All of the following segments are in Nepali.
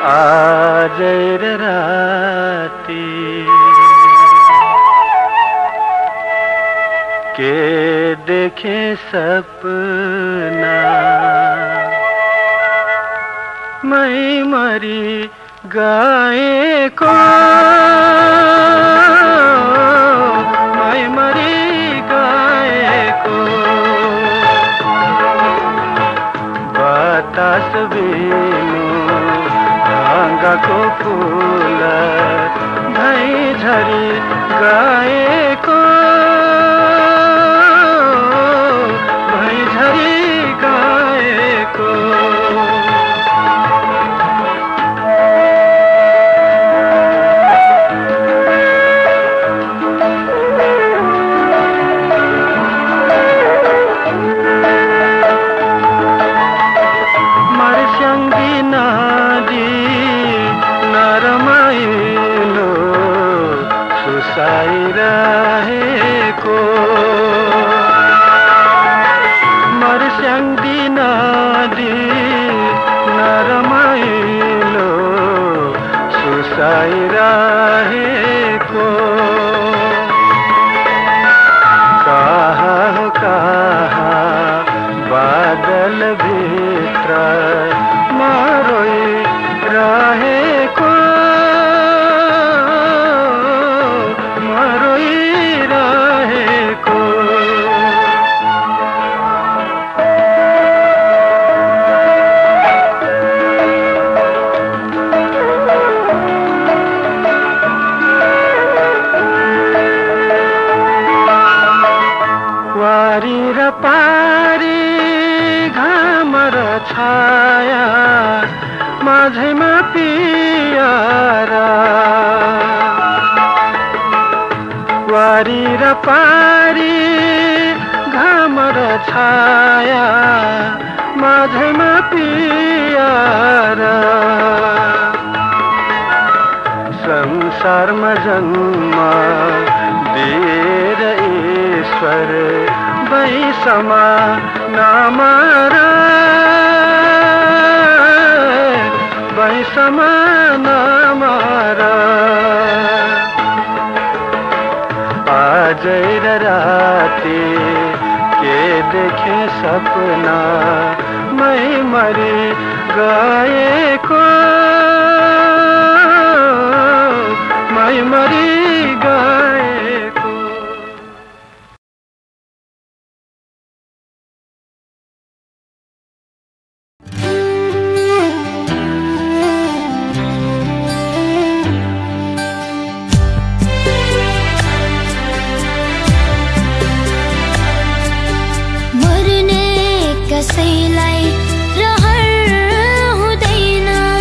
आजै र राती के देखे सपना मै मरी गएको मै मरी गएको बतास बिनु ढङ्गाको फुल धै झरी गएको भै झरी गएको रहेको मर्स्याङ्दी नदी नरमाइलो सुसाइरहेको कहाँ कहाँ बादल भित्र मरोइरहेको पारी घाम र छाया माझैमा पियारा वारी र पारी घाम र छाया माझैमा पियारा संसारमा जन्म दिएर ईश्वर बैसमा नमरा बैसमा नमरा आजै र राती के देखे सपना मै मरी गएको मै मरी गएको कसैलाई रहर हुँदैन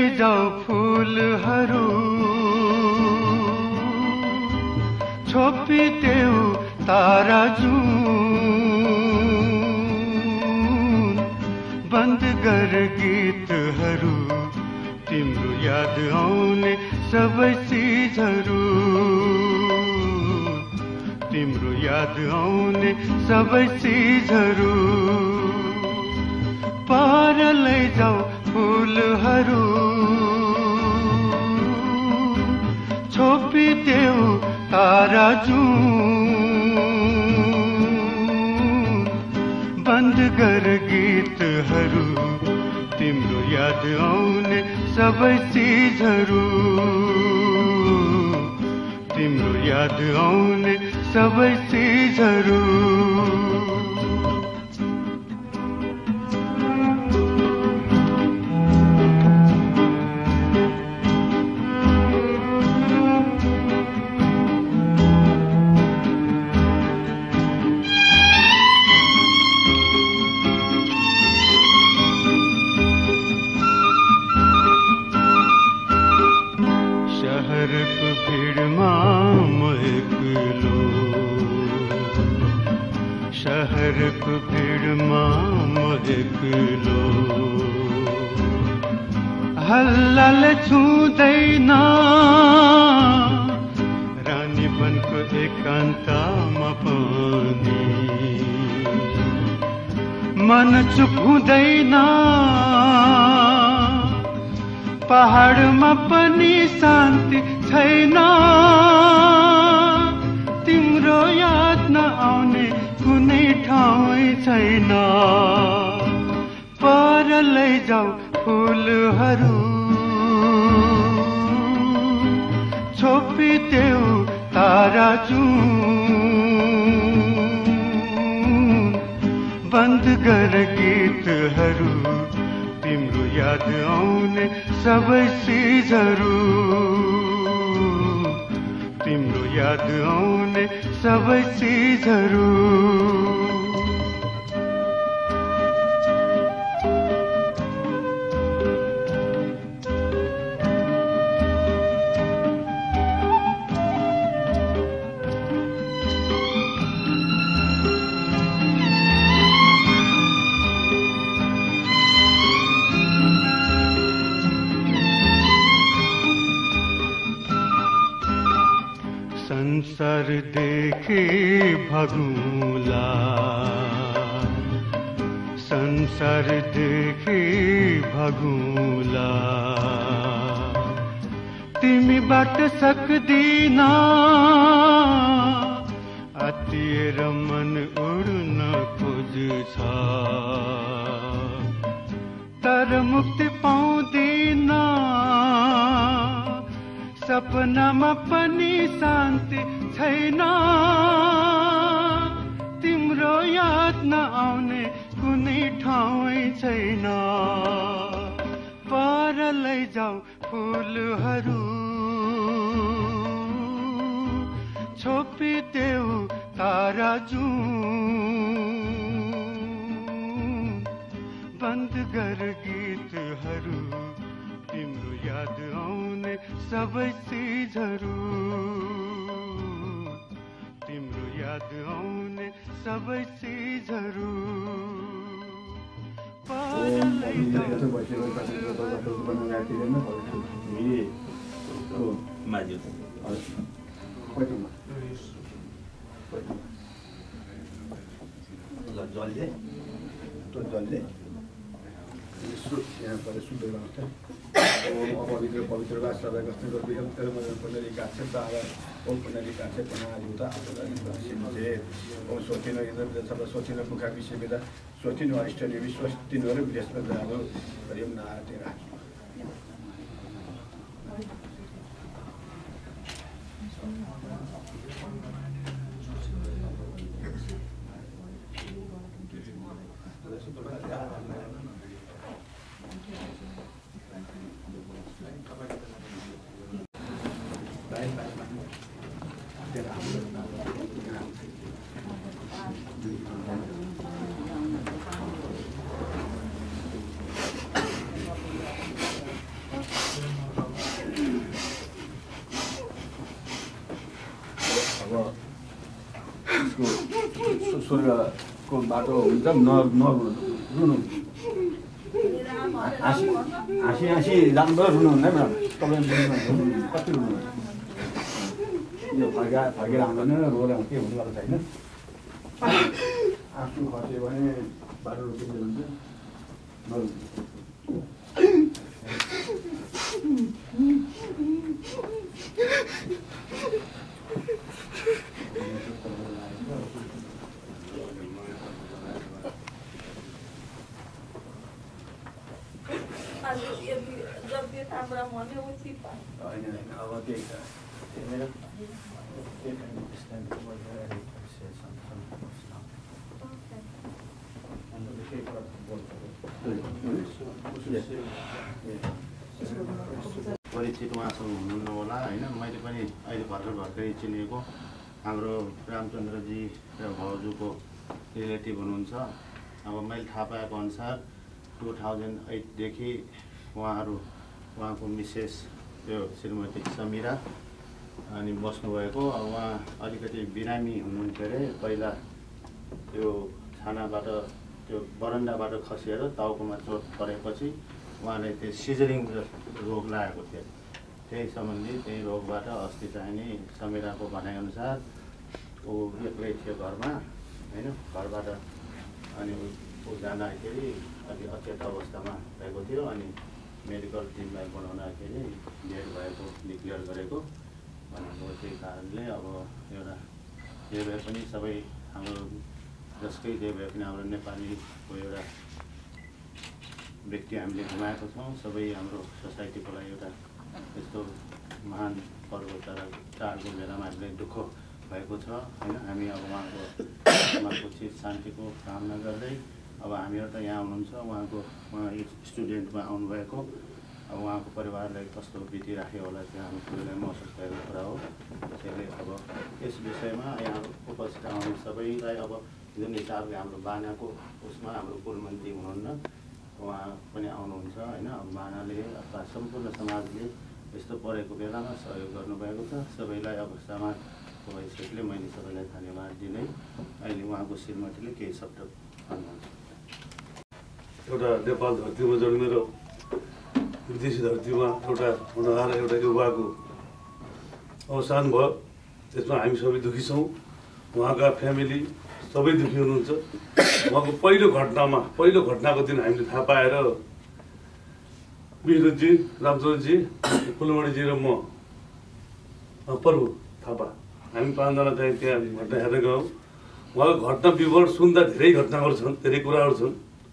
लैजाऊ फूलहरू छोपिदेऊ तारा जुन बन्द गर गीतहरू तिम्रो याद आउने सबै चिजहरू तिम्रो याद आउने सबै चिजहरू पार लैजाऊ फूलहरू छोपिदेऊ तारा जुन बन्द गर गीतहरू तिम्रो याद आउने सबै चिजहरू तिम्रो याद आउने सबै चिजहरू शहरको भिडमा म एक्लो शहरको भिडमा म एक्लो हल्लाले छुँदैन रानी बनको एकान्तमा पनि मन चुप हुँदैन पहाडमा पनि शान्ति छैन तिम्रो याद नआउने कुनै ठाउँ छैन पर लैजाऊ फूलहरू छोपिदेऊ तारा जुन बन्द गर गीतहरू तिम्रो याद आउने सबै चिजहरू तिम्रो याद आउने सबै चिजहरू संसार देखि भगुला संसार देखि भगुला तिमीबाट सक्दिन अतिएर मन उड्न खोज्छ तर मुक्ति पाउँदिन सपनामा पनि शान्ति छैन तिम्रो याद नआउने कुनै ठाउँ छैन पर लैजाऊ फूलहरू छोपिदेऊ तारा जुन बन्द गर गीतहरू तिम्रो याद आउने सबै चिजहरू तिम्रो याद आउने सबै चिजहरू पवित्र पवित्र सोचिनु सोचिनु मुखा विषयवेदा सोचिनु अष्ट विश्वस्तिनु बृहस्पतिहरू हरिम नारायण स्वर्गको बाटो हुन्छ नरुनु हाँसी जानुपर्छ रुनु हुँदैन तपाईँ कति रुनु यो फर्केर आउँदैन रोएर के हुनेवाला छैन आफू खस्यो भने बाटो रोकिन्छ भन्छ नरुनु अब त्यही छ परिचित उहाँसँग हुनुहुन्न होला होइन मैले पनि अहिले भर्खरै चिनेको हाम्रो रामचन्द्रजी र भाउजूको रिलेटिभ हुनुहुन्छ अब मैले थाहा पाएको अनुसार 2008देखि उहाँको मिसेस त्यो श्रीमती समिरा अनि बस्नुभएको अब उहाँ अलिकति बिरामी हुनुहुन्थ्यो अरे पहिला त्यो छानाबाट त्यो बरन्डाबाट खसेर टाउकोमा चोट परेपछि उहाँले त्यो सिजरिङ रोग लागेको थियो त्यही सम्बन्धी त्यही रोगबाट अस्ति चाहिँ नि समिराको भनाइअनुसार ऊ एक्लै थियो घरमा होइन घरबाट अनि ऊ जाँदाखेरि अलि अचेत अवस्थामा भएको थियो अनि मेडिकल टिमलाई बनाउँदाखेरि डेड भएको डिक्लेयर गरेको भनेको त्यही कारणले अब एउटा जे भए पनि सबै हाम्रो जसकै जे भए पनि हाम्रो नेपालीको एउटा व्यक्ति हामीले गुमाएको छौँ सबै हाम्रो सोसाइटीको लागि एउटा यस्तो महान पर्व चाडको बेलामा हामीलाई दुःख भएको छ होइन हामी अब उहाँको चित शान्तिको कामना गर्दै अब हामीहरू त यहाँ हुनुहुन्छ उहाँ स्टुडेन्टमा आउनुभएको अब उहाँको परिवारलाई कस्तो बितिराख्यो होला त्यो हामी सबैलाई महसुस भएको कुरा हो त्यसैले अब यस विषयमा यहाँ उपस्थित आउने सबैलाई अब जुन हिसाबले हाम्रो बानाको उसमा हाम्रो पूर्वमन्त्री हुनुहुन्न उहाँ पनि आउनुहुन्छ होइन अब बानाले अथवा सम्पूर्ण समाजले यस्तो परेको बेलामा सहयोग गर्नुभएको छ सबैलाई अब समाजको हैसियतले मैले सबैलाई धन्यवाद दिँदै अहिले उहाँको श्रीमतीले केही शब्द भन्नुहुन्छ एउटा नेपाल धरतीमा जन्मेर विदेशी धरतीमा एउटा हुनहार एउटा युवाको अवसान भयो त्यसमा हामी सबै दुखी छौँ उहाँका फ्यामिली सबै दुखी हुनुहुन्छ उहाँको पहिलो घटनाको दिन हामीले थाहा पाएर विष्णुजी रामचन्द्रजी फुलमणीजी र म प्रभु थापा हामी 5 जना चाहिँ त्यहाँ घटना हेर्न गयौँ उहाँको घटना विवरण सुन्दा धेरै घटनाहरू छन् धेरै कुराहरू छन्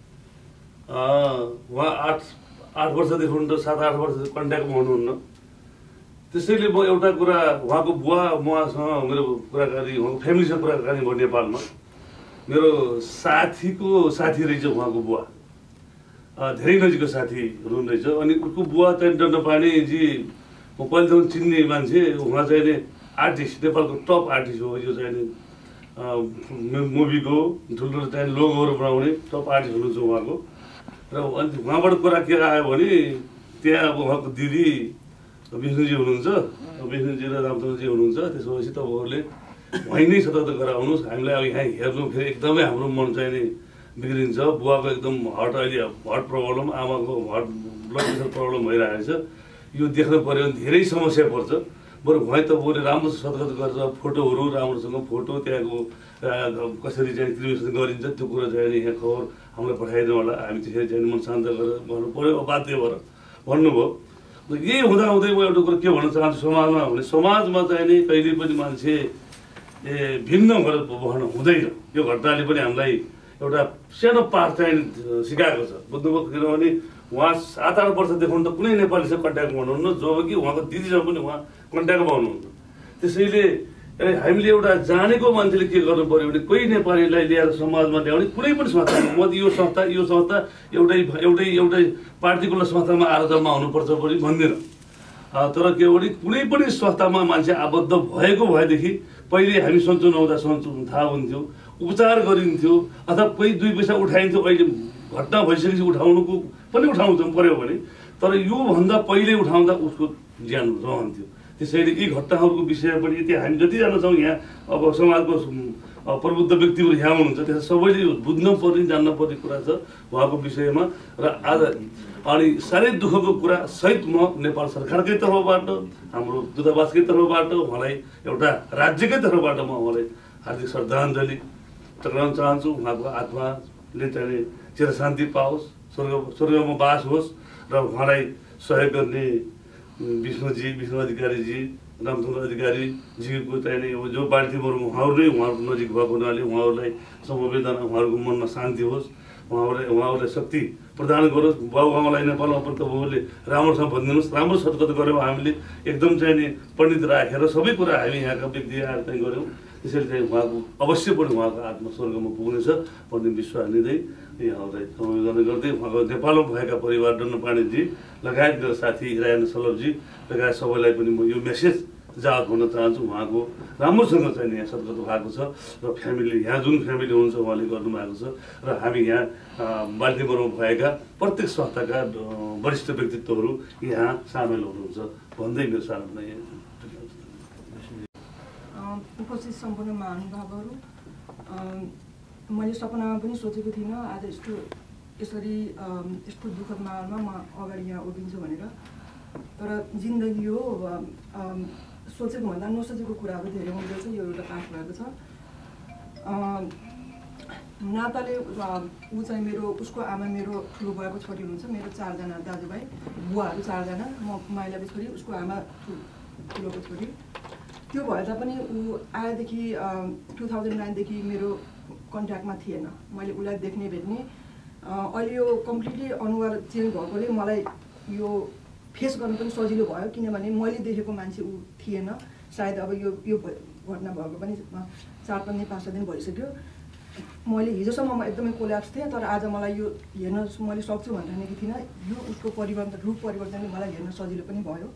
उहाँ 8 वर्षदेखि हुनुहुन्छ 7-8 वर्ष कन्ट्याक्टमा हुनुहुन्न त्यसैले म एउटा कुरा उहाँको बुवा उहाँसँग मेरो कुराकानी उहाँको फ्यामिलीसँग कुराकानी भयो नेपालमा मेरो साथीको साथी रहेछ उहाँको बुवा धेरै नजिकको साथी हुनुहुँदैछ अनि उसको बुवा चाहिँ दण्डपाणीजी म पहिलेदेखि चिन्ने मान्छे उहाँ चाहिँ नि आर्टिस्ट नेपालको टप आर्टिस्ट हो यो चाहिँ नि मुभीको ठुल्ठुलो चाहिँ लोगोहरू बनाउने टप आर्टिस्ट हुनुहुन्छ उहाँको र अनि उहाँबाट कुरा के आयो भने त्यहाँ अब उहाँको दिदी विष्णुजी हुनुहुन्छ विष्णुजी र रामचन्द्रजी हुनुहुन्छ त्यसपछि तपाईँहरूले वहीँ नै सतर्क गरेर आउनुहोस् हामीलाई अब यहाँ हेर्नु फेरि एकदमै हाम्रो मन चाहिँ नि बिग्रिन्छ बुवाको एकदम अहिले हार्ट प्रब्लम आमाको ब्लड प्रेसर प्रब्लम भइरहेको छ यो देख्नु पऱ्यो भने धेरै समस्या पर्छ बरु वहीँ तपाईँले राम्रोसँग सतर्क गरेर फोटोहरू राम्रोसँग फोटो त्यहाँको कसरी चाहिँ क्रिएसन गरिन्छ त्यो कुरा चाहिँ यहाँ खबर हामीलाई पठाइदिनु होला हामी त्यसरी चाहिँ मन शान्त गरेर भन्नु पऱ्यो बाध्य भएर भन्नुभयो यही हुँदाहुँदै म एउटा कुरो के भन्न चाहन्छु समाजमा भने समाजमा चाहिँ नि कहिले पनि मान्छे भिन्न गरेर बस्न हुँदैन यो घटनाले पनि हामीलाई एउटा सानो पाठ चाहिँ सिकाएको छ बुझ्नुभयो किनभने उहाँ 7-8 वर्षदेखि त कुनै नेपालीसँग कन्ट्याक्टमा हुनुहुन्न जबकि उहाँको दिदीसँग पनि उहाँ कन्ट्याक्टमा हुनुहुन्न त्यसैले हामीले एउटा जानेको मान्छेले के गर्नु पर्यो भने कोही नेपालीलाई ल्याएर समाजमा ल्याउने कुनै पनि संस्थामा म यो संस्था एउटै पार्टिकुलर संस्थामा आएर जम्मा हुनुपर्छ पनि भन्दिनँ तर के भने कुनै पनि संस्थामा मान्छे आबद्ध भएको भएदेखि पहिले हामी सन्चो नहुँदा सन्चो थाहा हुन्थ्यो उपचार गरिन्थ्यो अथवा कोही 2 पैसा उठाइन्थ्यो अहिले घटना भइसकेपछि उठाउनुको पनि उठाउँछौँ पर्यो भने तर योभन्दा पहिले उठाउँदा उसको ज्यान रहन्थ्यो त्यसैले यी घटनाहरूको विषय पनि यति हामी जति जान्छौँ यहाँ अब समाजको प्रबुद्ध व्यक्तिहरू यहाँ हुनुहुन्छ, त्यस सबैले बुझ्न पर्ने जान्न पर्ने कुरा छ उहाँको विषयमा। र आज अनि साह्रै दुःखको कुरा सहित म नेपाल सरकारकै तर्फबाट, हाम्रो दूतावासकै तर्फबाट, उहाँलाई एउटा राज्यकै तर्फबाट म उहाँलाई हार्दिक श्रद्धाञ्जली टक्राउन चाहन्छु। उहाँको आत्माले चाहिँ चिरशान्ति पाओस्, स्वर्गमा बास होस् र उहाँलाई सहयोग गर्ने विष्णु अधिकारीजी, रामचन्द्र अधिकारीजीको चाहिँ जो बाल्टी मर्नु उहाँहरू नजिक भएको हुनाले उहाँहरूलाई समवेदना, उहाँहरूको मनमा शान्ति होस्, उहाँहरूलाई शक्ति प्रदान गरोस्। बाबुआमालाई नेपालमा प्रभुले राम्रोसँग भनिदिनुहोस्। राम्रो सद्गत गऱ्यौँ हामीले, एकदम चाहिँ नि पण्डित राखेर सबै कुरा हामी यहाँका व्यक्ति आएर चाहिँ गऱ्यौँ। त्यसैले चाहिँ उहाँको अवश्य पनि उहाँको आत्मा स्वर्गमा पुग्नेछ भन्ने विश्वास लिँदै यहाँहरूलाई सम्बोधन गर्दै उहाँको नेपालमा भएका परिवार डन्नपाणीजी लगायत मेरो साथी रायन सलभजी लगायत सबैलाई पनि म यो मेसेज जावत भन्न चाहन्छु। उहाँको राम्रोसँग चाहिँ यहाँ सद्गत भएको छ र फ्यामिली यहाँ जुन फ्यामिली हुनुहुन्छ उहाँले गर्नुभएको छ र हामी यहाँ बाल्टिमोरमा भएका प्रत्येक संस्थाका वरिष्ठ व्यक्तित्वहरू यहाँ सामेल हुनुहुन्छ भन्दै मेरो सानो उपस्थित सम्पूर्ण महानुभावहरू, मैले सपनामा पनि सोचेको थिइनँ आज यसरी यस्तो दुःखद माहौलमा म अगाडि यहाँ उभिन्छु भनेर। तर जिन्दगी हो, सोचेको भन्दा नसोचेको कुराहरू धेरै हुँदो रहेछ। यो एउटा पाठ भएको छ। नाताले ऊ चाहिँ उसको आमा मेरो ठुलो भएको छोरी हुनुहुन्छ। मेरो 4 जना दाजुभाइ, बुवाहरू 4 जना, म माइलाको छोरी, उसको आमा ठुलोको छोरी। त्यो भए तापनि ऊ आएदेखि 2009 देखि मेरो कन्ट्याक्टमा थिएन। मैले उसलाई देख्ने भेट्ने अहिले यो कम्प्लिटली अनुहार चेन्ज भएकोले मलाई यो फेस गर्नु पनि सजिलो भयो, किनभने मैले देखेको मान्छे ऊ थिएन। सायद अब यो घटना भएको पनि 4-5 दिन 5 दिन भइसक्यो। मैले हिजोसम्म म एकदमै कोल्याप्स थिएँ, तर आज मलाई यो हेर्न मैले सक्छु भनेको थिइनँ। यो उसको रूप परिवर्तनले मलाई हेर्न सजिलो पनि भयो।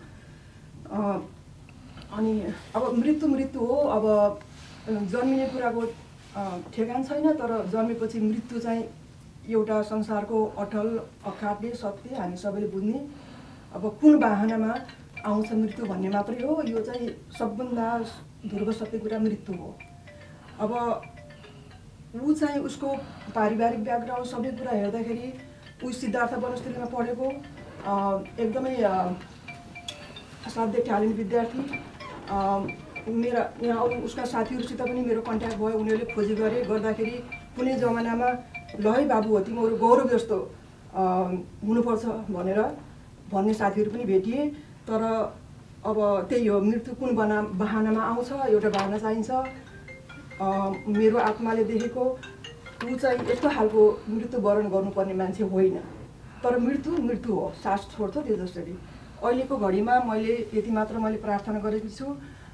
अनि अब मृत्यु हो। अब जन्मिने कुराको ठेगान छैन, तर जन्मेपछि मृत्यु चाहिँ एउटा संसारको अटल अखाद्य सत्य हामी सबैले बुझ्ने। अब कुन बाहनामा आउँछ मृत्यु भन्ने मात्रै हो। यो चाहिँ सबभन्दा ध्रुव सत्य कुरा मृत्यु हो। अब ऊ चाहिँ उसको पारिवारिक ब्याकग्राउन्ड सबै कुरा हेर्दाखेरि ऊ सिद्धार्थ वनस्थलीमा पढेको एकदमै असाध्य ट्यालेन्ट विद्यार्थी। मेरा यहाँ अरू उसका साथीहरूसित पनि मेरो कन्ट्याक्ट भयो। उनीहरूले खोजी गर्दाखेरि कुनै जमानामा ल है बाबु हो तिमीहरू गौरव जस्तो हुनुपर्छ भन्ने साथीहरू पनि भेटिए। तर अब त्यही हो, मृत्यु कुन बहानामा आउँछ, एउटा बहाना चाहिन्छ। मेरो आत्माले देखेको ऊ चाहिँ यस्तो खालको मृत्युवरण गर्नुपर्ने मान्छे होइन, तर मृत्यु हो, सास छोड्छ त्यो जसरी। अहिलेको घडीमा मैले यति मात्र मैले प्रार्थना गरेकी छु।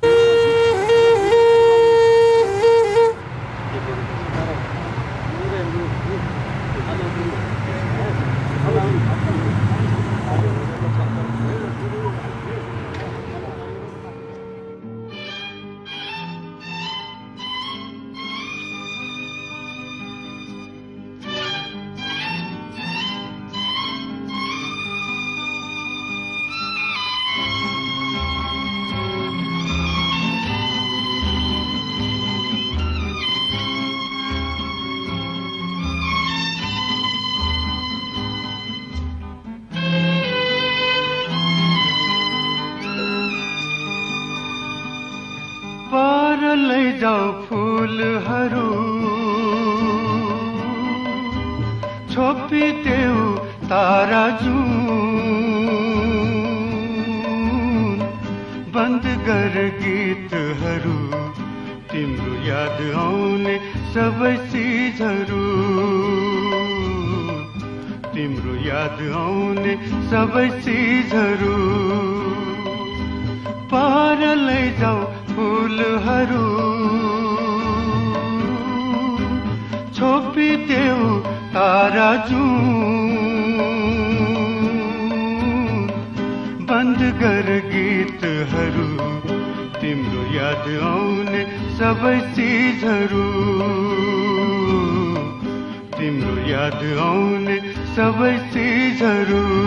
लैजाऊ फूलहरू छोपिदेऊ तारा जुन बन्द गर गीतहरू तिम्रो याद आउने सबै चिजहरू तिम्रो याद आउने सबै चिजहरू पार लैजाऊ फूलहरू छोपिदेऊ तारा जुन बन्द गर गीतहरू तिम्रो याद आउने सबै चिजहरू तिम्रो याद आउने सबै चिजहरू